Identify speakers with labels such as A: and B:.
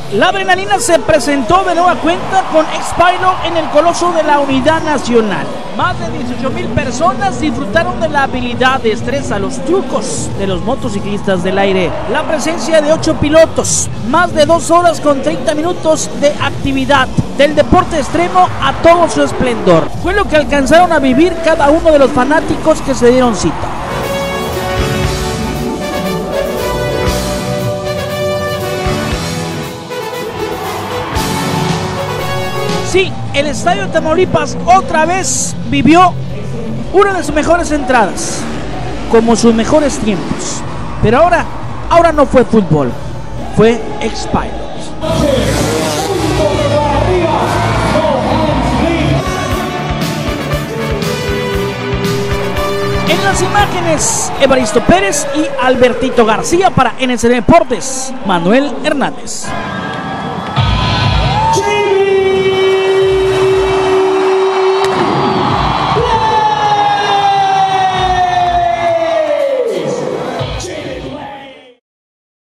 A: La adrenalina se presentó de nueva cuenta con X-Pilot en el Coloso de la Unidad Nacional. Más de 18,000 personas disfrutaron de la habilidad, destreza, los trucos de los motociclistas del aire. La presencia de 8 pilotos, más de 2 horas con 30 minutos de actividad del deporte extremo a todo su esplendor. Fue lo que alcanzaron a vivir cada uno de los fanáticos que se dieron cita. Sí, el Estadio de Tamaulipas otra vez vivió una de sus mejores entradas, como sus mejores tiempos. Pero ahora no fue fútbol, fue X-Pilot. En las imágenes, Evaristo Pérez y Albertito García para NSD Deportes, Manuel Hernández.